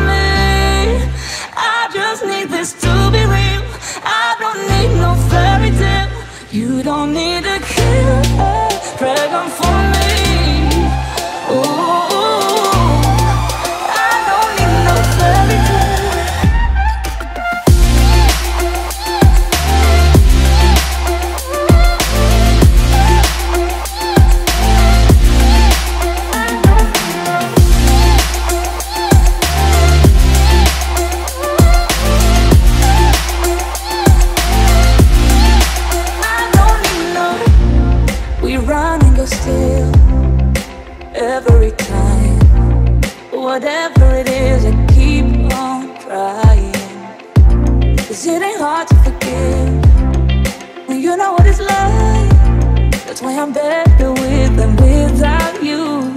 me. I just need this to be real. I don't need no fairy tale. You don't need to kill a dragon for me. Ooh, I don't need no fairy tale. Still, every time, whatever it is, I keep on trying. 'Cause it ain't hard to forgive when you know what it's like. That's why I'm better with than without you.